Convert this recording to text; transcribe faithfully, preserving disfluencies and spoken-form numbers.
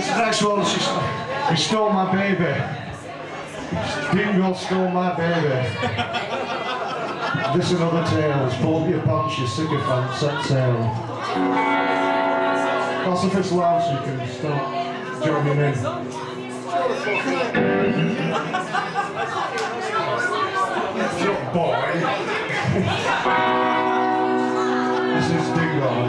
This next one, she, he stole my baby. Dingle stole my baby. This another tale. Pull up your pants, you sycophant, set sail. That's if it's loud, so you can start joining in. Your boy. This is Dingle.